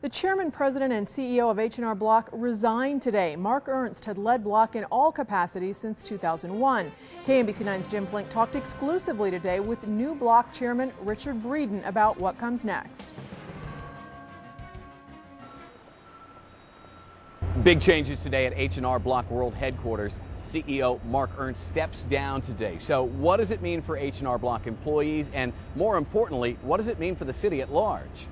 The chairman, president, and CEO of H&R Block resigned today. Mark Ernst had led Block in all capacities since 2001. KMBC 9's Jim Flink talked exclusively today with new Block chairman Richard Breeden about what comes next. Big changes today at H&R Block World Headquarters. CEO Mark Ernst steps down today. So what does it mean for H&R Block employees, and more importantly, what does it mean for the city at large?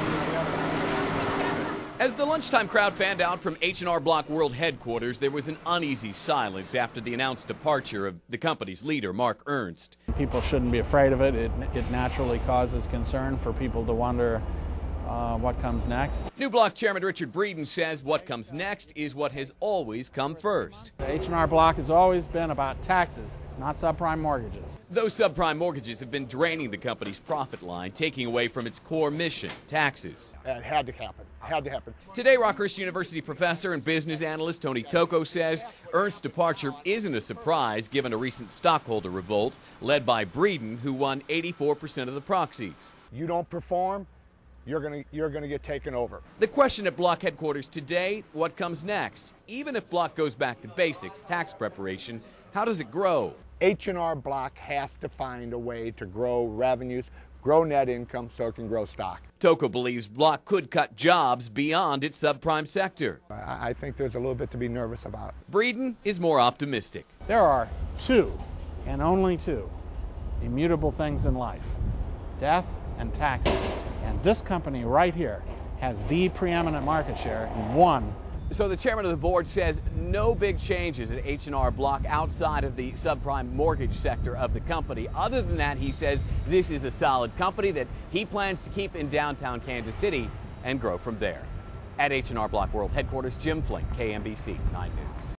As the lunchtime crowd fanned out from H&R Block World Headquarters, there was an uneasy silence after the announced departure of the company's leader, Mark Ernst. People shouldn't be afraid of it. It naturally causes concern for people to wonder what comes next. New Block chairman Richard Breeden says what comes next is what has always come first. H&R Block has always been about taxes, not subprime mortgages. Those subprime mortgages have been draining the company's profit line, taking away from its core mission, taxes. It had to happen. Had to happen. Today, Rockhurst University professor and business analyst Tony Tocco says Ernst's departure isn't a surprise given a recent stockholder revolt led by Breeden, who won 84% of the proxies. You don't perform, you're gonna get taken over. The question at Block headquarters today, what comes next? Even if Block goes back to basics, tax preparation, how does it grow? H&R Block has to find a way to grow revenues, grow net income so it can grow stock. Tocco believes Block could cut jobs beyond its subprime sector. I think there's a little bit to be nervous about. Breeden is more optimistic. There are two, and only two, immutable things in life: death and taxes. And this company right here has the preeminent market share in one. So the chairman of the board says no big changes at H&R Block outside of the subprime mortgage sector of the company. Other than that, he says this is a solid company that he plans to keep in downtown Kansas City and grow from there. At H&R Block World Headquarters, Jim Flink, KMBC 9 News.